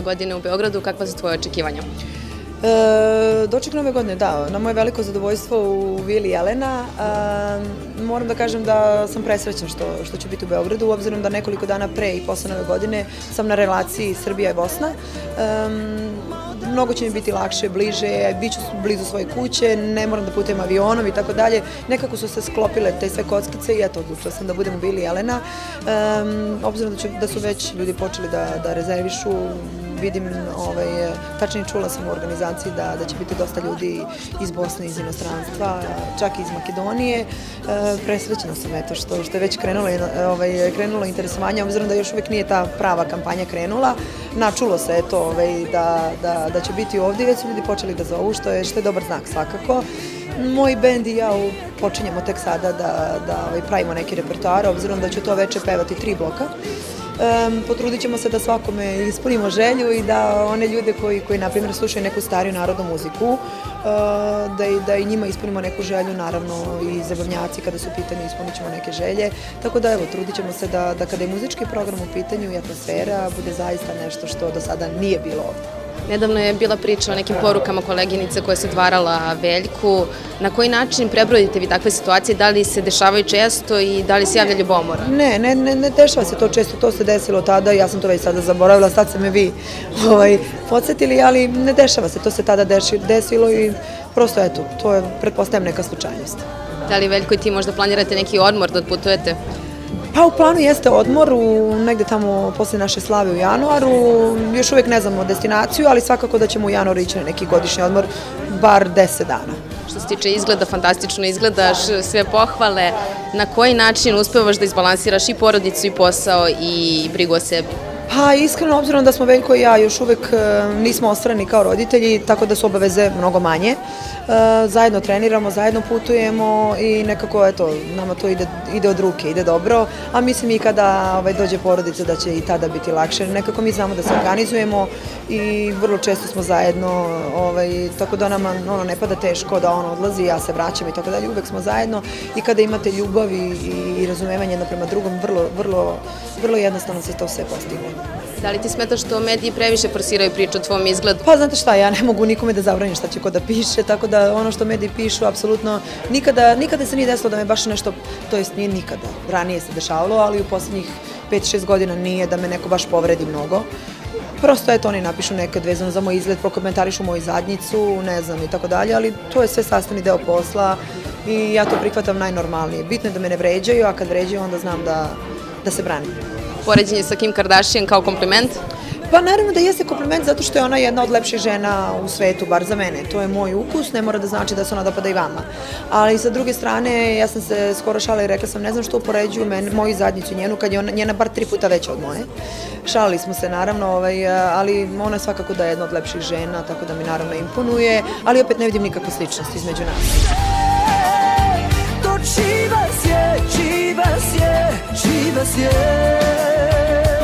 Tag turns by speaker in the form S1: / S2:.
S1: godine u Beogradu, kakva su tvoje očekivanja?
S2: Doček nove godine, da, na moje veliko zadovoljstvo u Vili Jelena. Moram da kažem da sam presrećna što ću biti u Beogradu, obzirom da nekoliko dana pre i posle nove godine sam na relaciji Srbija i Bosna. Mnogo će mi biti lakše, bliže, bit ću blizu svoje kuće, ne moram da putujem avionom i tako dalje. Nekako su se sklopile te sve kockice i eto, odlučila sam da budem u Vili Jelena. Obzirom da su već ljudi počeli da rezervišu, vidim, tačnije čula sam u organizaciji da će biti dosta ljudi iz Bosne, iz inostranstva, čak i iz Makedonije. Presrećena sam eto što je već krenulo interesovanje, obzirom da još uvijek nije ta prava kampanja krenula. Načulo se eto da će biti ovdje, već su ljudi počeli da zovu, što je dobar znak svakako. Moj bend i ja počinjemo tek sada da pravimo neki repertoar, obzirom da ću to veče pevati 3 bloka. Potrudit ćemo se da svakome ispunimo želju i da one ljude koji na primjer slušaju neku stariju narodnu muziku, da i njima ispunimo neku želju, naravno i zabavnjaci kada su u pitanju ispunit ćemo neke želje, tako da evo, trudit ćemo se da kada je muzički program u pitanju i atmosfera bude zaista nešto što do sada nije bilo ovdje.
S1: Nedavno je bila priča o nekim porukama koleginice koja se odvarala Veljku. Na koji način prebrodite vi takve situacije? Da li se dešavaju često i da li se javlja ljubomora?
S2: Ne dešava se to često, to se desilo tada, ja sam to već sada zaboravila, sad ste me vi podsjetili, ali ne dešava se, to se tada desilo i prosto eto, to je, pretpostavljam, neka slučajnost.
S1: Da li Veljko i ti možda planirate neki odmor da odputujete?
S2: Pa u planu jeste odmor, negde tamo posle naše slave u januaru, još uvijek ne znamo destinaciju, ali svakako da ćemo u januaru ići na neki godišnji odmor, bar 10 dana.
S1: Što se tiče izgleda, fantastično izgledaš, sve pohvale. Na koji način uspevaš da izbalansiraš i porodicu i posao i brigu o sebi?
S2: Pa iskreno, obzirom da smo Veljko i ja još uvek nismo ostvareni kao roditelji, tako da su obaveze mnogo manje. Zajedno treniramo, zajedno putujemo i nekako, eto, nama to ide od ruke, ide dobro, a mislim i kada dođe porodica da će i tada biti lakše. Nekako mi znamo da se organizujemo i vrlo često smo zajedno, tako da nama ne pada teško da on odlazi, ja se vraćam i tako dalje, uvek smo zajedno i kada imate ljubav i razumevanje jedno prema drugom, vrlo jednostavno se to sve postigne.
S1: Da li ti smeta što mediji previše forsiraju priču o tvom izgledu?
S2: Pa znate šta, ja ne mogu nikome da zabranim šta će ko da piše, tako da ono što mediji pišu, apsolutno, nikada se nije desilo da me baš nešto, to jest nije nikada, ranije se dešavalo, ali u poslednjih 5-6 godina nije da me neko baš povredi mnogo. Prosto eto, oni napišu nekad vezano za moj izgled, prokomentarišu moju zadnjicu, ne znam i tako dalje, ali to je sve sastavni deo posla i ja to prihvatam najnormalnije. Bitno je da me ne vređaju, a kad vređaju onda znam da se branim.
S1: Poređenje sa Kim Kardashian kao kompliment?
S2: Pa naravno da jeste kompliment zato što je ona jedna od lepših žena u svetu, bar za mene. To je moj ukus, ne mora da znači da se ona dopada i vama. Ali sa druge strane, ja sam se skoro šala i rekla sam, ne znam što upoređuju moju zadnjicu i njenu, kad je njena bar 3 puta veća od moje. Šalili smo se naravno, ali ona svakako da je jedna od lepših žena, tako da mi naravno imponuje, ali opet ne vidim nikakvu sličnost između nas.
S3: Čivas je, čivas je, čivas je.